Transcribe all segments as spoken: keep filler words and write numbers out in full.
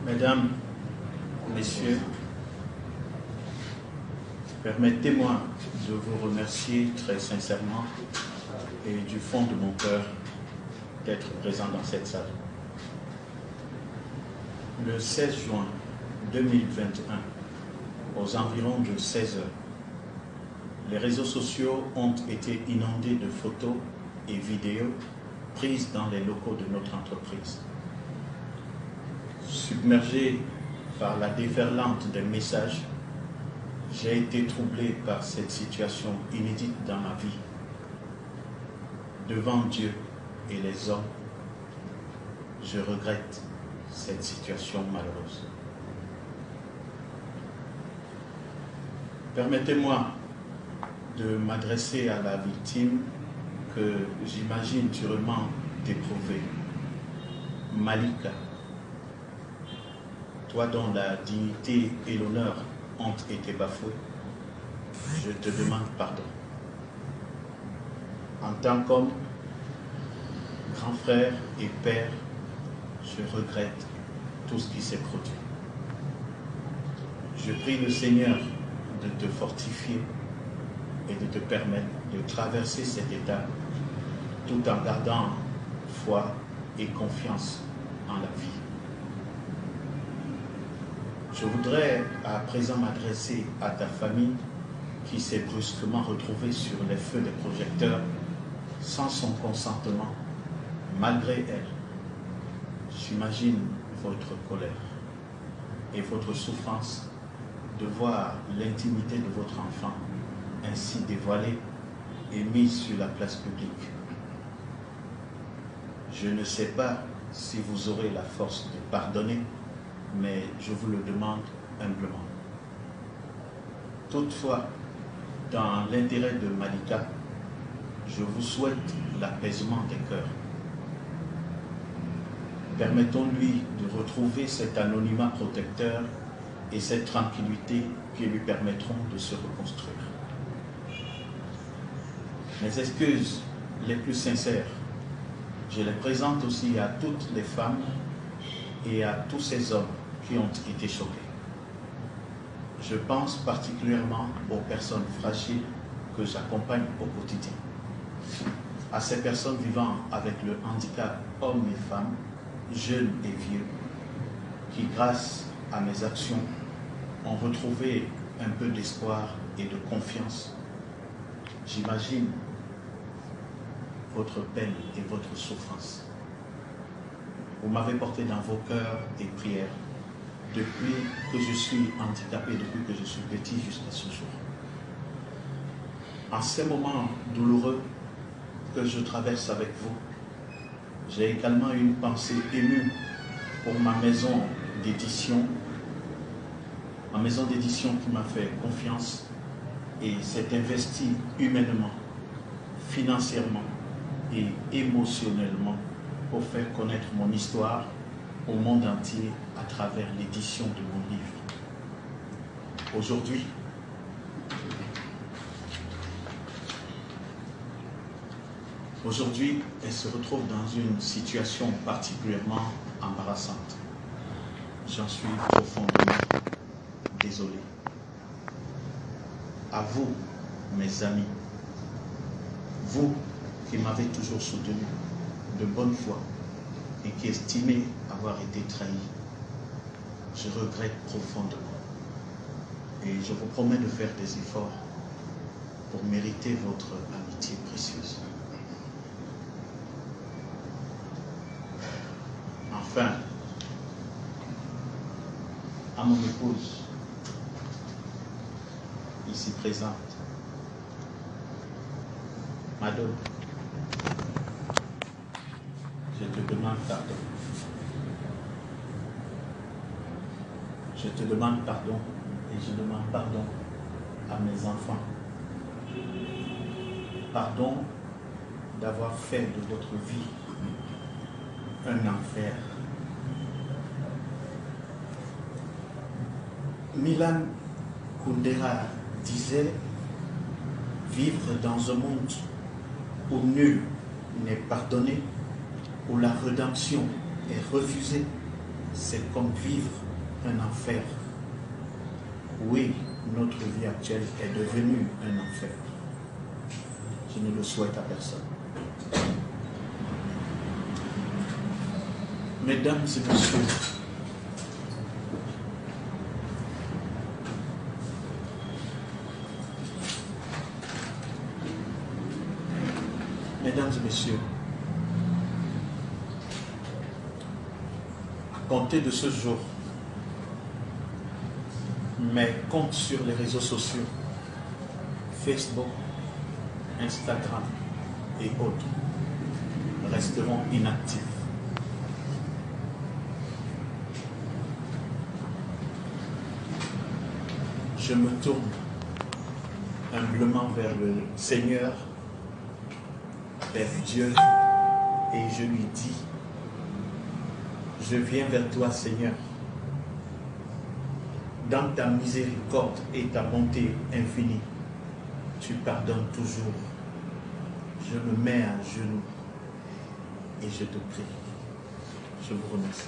Mesdames, Messieurs, permettez-moi de vous remercier très sincèrement et du fond de mon cœur d'être présent dans cette salle. Le seize juin deux mille vingt et un, aux environs de seize heures, les réseaux sociaux ont été inondés de photos et vidéos prises dans les locaux de notre entreprise. Submergé par la déferlante des messages, j'ai été troublé par cette situation inédite dans ma vie. Devant Dieu et les hommes, je regrette cette situation malheureuse. Permettez-moi de m'adresser à la victime que j'imagine durement éprouvée, Malika. Toi dont la dignité et l'honneur ont été bafoués, je te demande pardon. En tant qu'homme, grand frère et père, je regrette tout ce qui s'est produit. Je prie le Seigneur de te fortifier et de te permettre de traverser cet état tout en gardant foi et confiance en la vie. Je voudrais à présent m'adresser à ta famille qui s'est brusquement retrouvée sur les feux des projecteurs sans son consentement, malgré elle. J'imagine votre colère et votre souffrance de voir l'intimité de votre enfant ainsi dévoilée et mise sur la place publique. Je ne sais pas si vous aurez la force de pardonner, mais je vous le demande humblement. Toutefois, dans l'intérêt de Malika, je vous souhaite l'apaisement des cœurs. Permettons-lui de retrouver cet anonymat protecteur et cette tranquillité qui lui permettront de se reconstruire. Mes excuses les plus sincères, je les présente aussi à toutes les femmes et à tous ces hommes qui ont été choqués. Je pense particulièrement aux personnes fragiles que j'accompagne au quotidien, à ces personnes vivant avec le handicap, hommes et femmes, jeunes et vieux, qui grâce à mes actions ont retrouvé un peu d'espoir et de confiance. J'imagine votre peine et votre souffrance. Vous m'avez porté dans vos cœurs et prières depuis que je suis handicapé, depuis que je suis petit jusqu'à ce jour. En ces moments douloureux que je traverse avec vous, j'ai également une pensée émue pour ma maison d'édition, ma maison d'édition qui m'a fait confiance et s'est investie humainement, financièrement et émotionnellement pour faire connaître mon histoire au monde entier à travers l'édition de mon livre. Aujourd'hui, aujourd'hui, elle se retrouve dans une situation particulièrement embarrassante. J'en suis profondément désolé. À vous, mes amis, vous qui m'avez toujours soutenu de bonne foi et qui estimez avoir été trahi, je regrette profondément. Et je vous promets de faire des efforts pour mériter votre amitié précieuse. Enfin, à mon épouse, ici présente, Mado, je te demande pardon. Je te demande pardon et je demande pardon à mes enfants. Pardon d'avoir fait de votre vie un enfer. Milan Kundera disait « Vivre dans un monde où nul n'est pardonné, où la rédemption est refusée, c'est comme vivre un enfer. Oui, notre vie actuelle est devenue un enfer. Je ne le souhaite à personne. Mesdames et messieurs, Mesdames et messieurs, à compter de ce jour, mes comptes sur les réseaux sociaux, Facebook, Instagram et autres, resteront inactifs. Je me tourne humblement vers le Seigneur, vers Dieu, et je lui dis, je viens vers toi, Seigneur. Dans ta miséricorde et ta bonté infinie, tu pardonnes toujours. Je me mets à genoux et je te prie. Je vous remercie.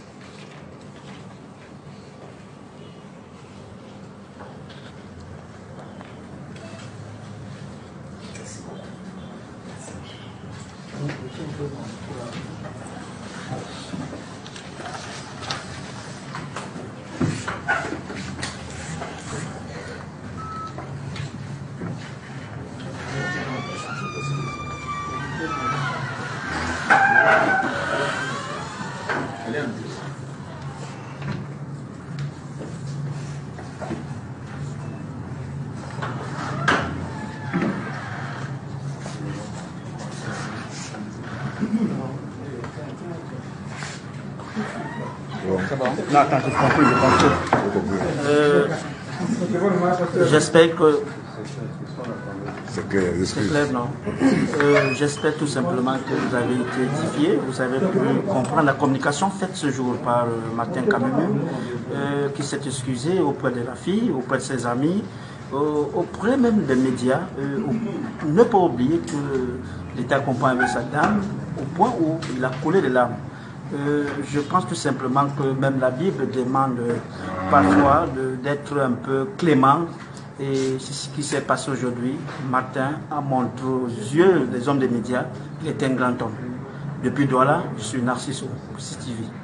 Non, attends, j'ai compris, j'ai compris. Euh, J'espère que... C'est clair, c'est clair, non euh, J'espère tout simplement que vous avez été édifié, vous avez pu comprendre la communication faite ce jour par euh, Martin Kamemu, euh, qui s'est excusé auprès de la fille, auprès de ses amis, euh, auprès même des médias. Euh, ne pas oublier que l'État accompagne avec sa dame au point où il a coulé des larmes. Euh, je pense tout simplement que même la Bible demande euh, parfois d'être un peu clément, et c'est ce qui s'est passé aujourd'hui. Martin a montré aux yeux des hommes des médias qu'il est un grand homme. Depuis Douala, je suis Narciso, C C T V.